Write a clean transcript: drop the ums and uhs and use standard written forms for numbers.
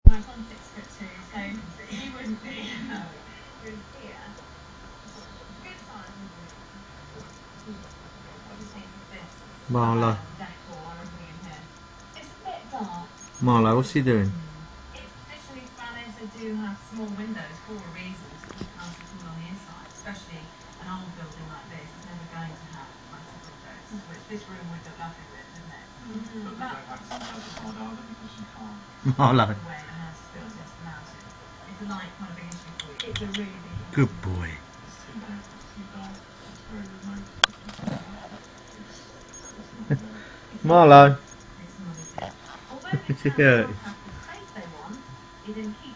Marlo. Marlo, what's he doing? Marlo. Good boy. Marlo. Yeah.